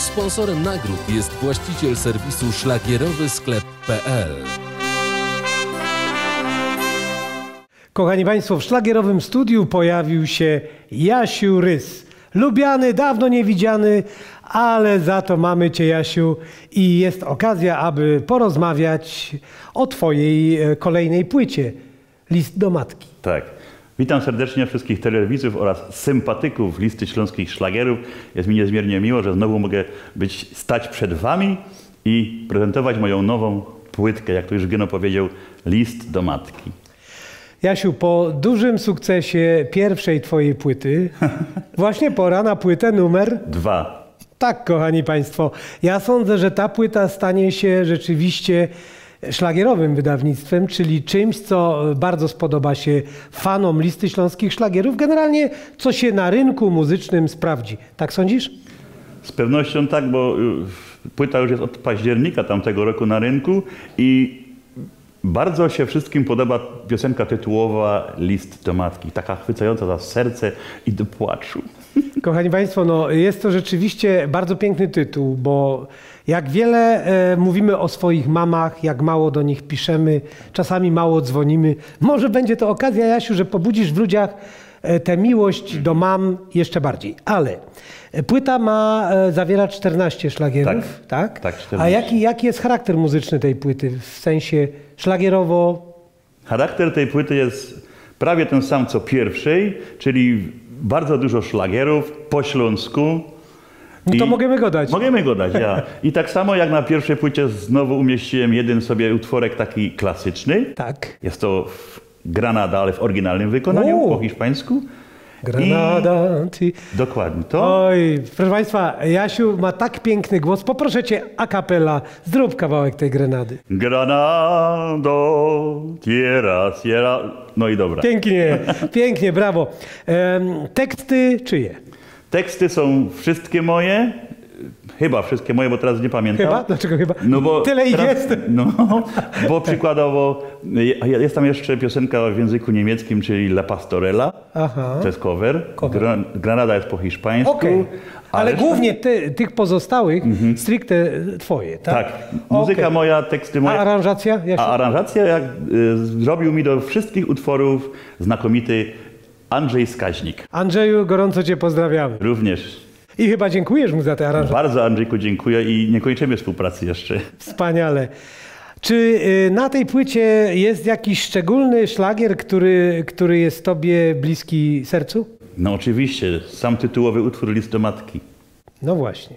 Sponsorem nagród jest właściciel serwisu szlagierowysklep.pl. Kochani Państwo, w szlagierowym studiu pojawił się Jasiu Rys. Lubiany, dawno niewidziany, ale za to mamy Cię, Jasiu, i jest okazja, aby porozmawiać o Twojej kolejnej płycie, List do matki. Tak. Witam serdecznie wszystkich telewidzów oraz sympatyków Listy Śląskich Szlagierów. Jest mi niezmiernie miło, że znowu mogę stać przed Wami i prezentować moją nową płytkę, jak to już Geno powiedział, List do matki. Jasiu, po dużym sukcesie pierwszej Twojej płyty, właśnie pora na płytę numer 2. Tak, kochani Państwo, ja sądzę, że ta płyta stanie się rzeczywiście szlagierowym wydawnictwem, czyli czymś, co bardzo spodoba się fanom Listy Śląskich Szlagierów, generalnie co się na rynku muzycznym sprawdzi. Tak sądzisz? Z pewnością tak, bo płyta już jest od października tamtego roku na rynku i bardzo się wszystkim podoba piosenka tytułowa List do matki, taka chwycająca za serce i do płaczu. Kochani Państwo, no jest to rzeczywiście bardzo piękny tytuł, bo jak wiele mówimy o swoich mamach, jak mało do nich piszemy, czasami mało dzwonimy. Może będzie to okazja, Jasiu, że pobudzisz w ludziach tę miłość do mam jeszcze bardziej. Ale płyta ma zawierać 14 szlagierów, tak? Tak, 14. A jaki jest charakter muzyczny tej płyty? W sensie szlagierowo? Charakter tej płyty jest prawie ten sam co pierwszej, czyli bardzo dużo szlagierów po śląsku. No to możemy go dać. Możemy go dać, ja. I tak samo jak na pierwszej płycie znowu umieściłem jeden sobie utworek taki klasyczny. Tak. Jest to Granada, ale w oryginalnym wykonaniu, po hiszpańsku. Granada. Dokładnie to. Oj, proszę Państwa, Jasiu ma tak piękny głos. Poproszę Cię a cappella, zrób kawałek tej Grenady. Granado, tierra, sierra. No i dobra. Pięknie, pięknie, brawo. Teksty czyje? Teksty są wszystkie moje. Chyba wszystkie moje, bo teraz nie pamiętam. Chyba? Dlaczego chyba? No bo tyle ich teraz, jest. No, bo przykładowo jest tam jeszcze piosenka w języku niemieckim, czyli La Pastorela. Aha. To jest cover. Granada jest po hiszpańsku. Okay. Ale głównie tych pozostałych stricte Twoje, tak? Tak. Muzyka moja, teksty moje. A aranżacja? A aranżacja zrobił mi do wszystkich utworów znakomity Andrzej Skaźnik. Andrzeju, gorąco Cię pozdrawiamy. Również. I chyba dziękujesz mu za tę aranżację. Bardzo, Andrzejku, dziękuję i nie kończymy współpracy jeszcze. Wspaniale. Czy na tej płycie jest jakiś szczególny szlagier, który jest Tobie bliski sercu? No oczywiście, sam tytułowy utwór List do matki. No właśnie.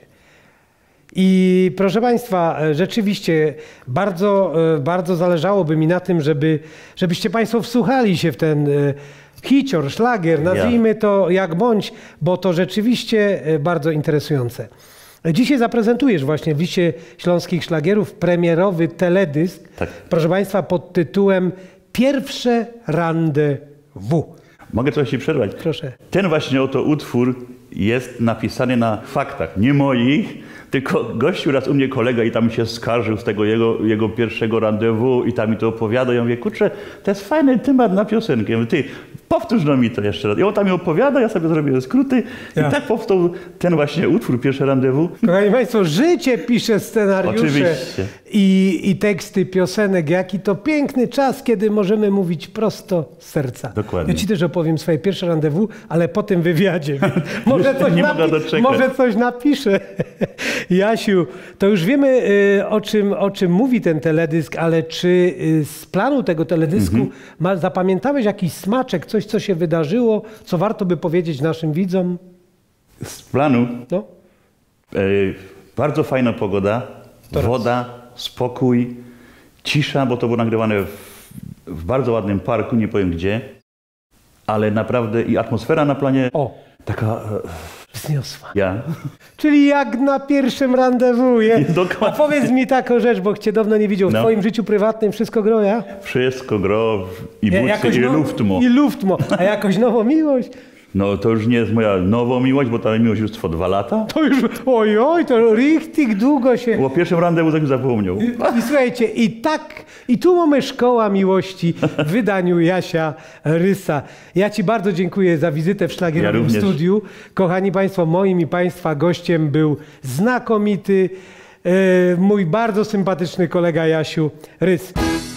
I proszę Państwa, rzeczywiście bardzo zależałoby mi na tym, żebyście Państwo wsłuchali się w ten hicior, szlagier, nazwijmy to jak bądź, bo to rzeczywiście bardzo interesujące. Dzisiaj zaprezentujesz właśnie w Liście Śląskich Szlagierów premierowy teledysk, tak. Proszę Państwa, pod tytułem Pierwsze rendezvous. Mogę coś Ci przerwać? Proszę. Ten właśnie oto utwór jest napisany na faktach, nie moich, tylko gościu raz u mnie kolega i tam się skarżył z tego jego pierwszego rendezvous i tam mi to opowiada. Ja mówię, kurczę, to jest fajny temat na piosenkę. Ja mówię, ty, powtórz no mi to jeszcze raz. I on tam mi opowiada, ja sobie zrobię skróty i tak powstał ten właśnie utwór, Pierwsze rendezvous. Kochani Państwo, życie pisze scenariusze i teksty piosenek. Jaki to piękny czas, kiedy możemy mówić prosto z serca. Dokładnie. Ja Ci też opowiem swoje pierwsze rendezvous, ale po tym wywiadzie. Może coś napiszę. Jasiu, to już wiemy o czym mówi ten teledysk, ale czy z planu tego teledysku zapamiętałeś jakiś smaczek, coś co się wydarzyło, co warto by powiedzieć naszym widzom? Z planu? No. Bardzo fajna pogoda, woda, spokój, cisza, bo to było nagrywane w bardzo ładnym parku, nie powiem gdzie, ale naprawdę i atmosfera na planie taka... wzniosła. Ja. Czyli jak na pierwszym rendezvous. Dokładnie. A powiedz mi taką rzecz, bo Cię dawno nie widział. W Twoim życiu prywatnym wszystko gro, ja? Wszystko gro i bucy, i luftmo. I luftmo. A jakoś nową miłość? No to już nie jest moja nowa miłość, bo ta miłość już trwa 2 lata. To już, ojoj, to richtig długo się... Bo o pierwszym randewu tak zapomniał. I słuchajcie, i tu mamy Szkoła Miłości w wydaniu Jasia Rysa. Ja Ci bardzo dziękuję za wizytę w Szlagierowym Studiu. Kochani Państwo, moim i Państwa gościem był znakomity, mój bardzo sympatyczny kolega Jasiu Rys.